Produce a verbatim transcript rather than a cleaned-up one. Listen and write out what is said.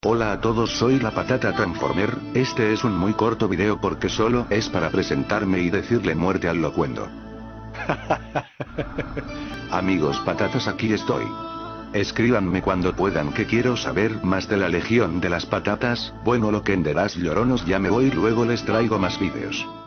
Hola a todos, soy la Patata Transformer. Este es un muy corto video porque solo es para presentarme y decirle muerte al locuendo. Amigos patatas, aquí estoy. Escríbanme cuando puedan que quiero saber más de la Legión de las Patatas. Bueno, lo que enderás lloronos, ya me voy, luego les traigo más vídeos.